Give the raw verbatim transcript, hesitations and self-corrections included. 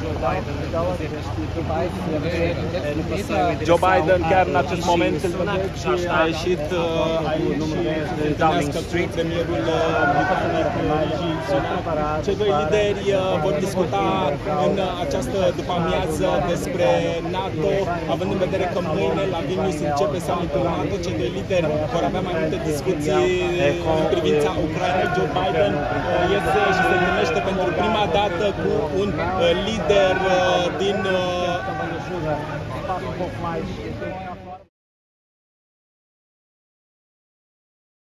Joe Biden chiar în acest moment a ieșit a ieșit să întâlnească cu premierul britanic Rishi Sunak. Cei doi lideri vor discuta în această după-amiază despre NATO, având în vedere că mâine la Vilnius începe summitul NATO. Cei doi lideri vor avea mai multe discuții în privința Ucrainei. Joe Biden este și se întâlnește pentru prima dată cu un lider din